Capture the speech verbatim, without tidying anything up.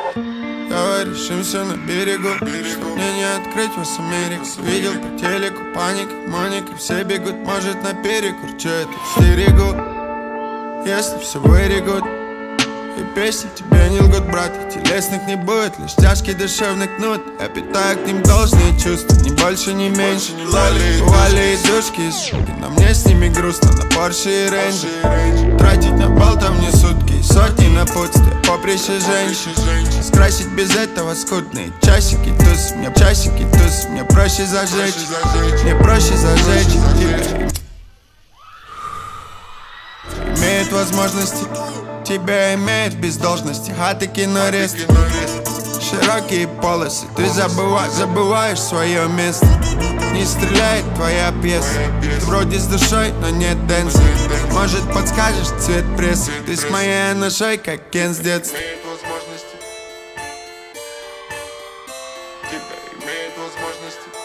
Давай решимся на берегу, что мне не открыть вас Америку. Видел по телеку паника, Моника, все бегут, может на перекур. Че это стерегу, если все very good. И песни тебе не лгут, брат, и телесных не будет, лишь тяжкий душевный кнут. Я питаю к ним должные чувства, ни больше, ни меньше. Вали и душки из шуки, но мне с ними грустно. На Порше и Рейнджи тратить на бал там не сутки, и сотни на путстве, поприще женщин. Скрасить без этого скудные часики туз, мне часики туз, мне проще зажечь, мне проще зажечь тебя. Имеет возможности, тебя имеет без должности, хаты кинорест. Широкие полосы, ты забываешь, забываешь свое место. Не стреляет твоя пьеса, ты вроде с душой, но нет дэнса. Может подскажешь цвет прессы, ты с моей ношей, как Кен с детства. Тебя имеет возможности.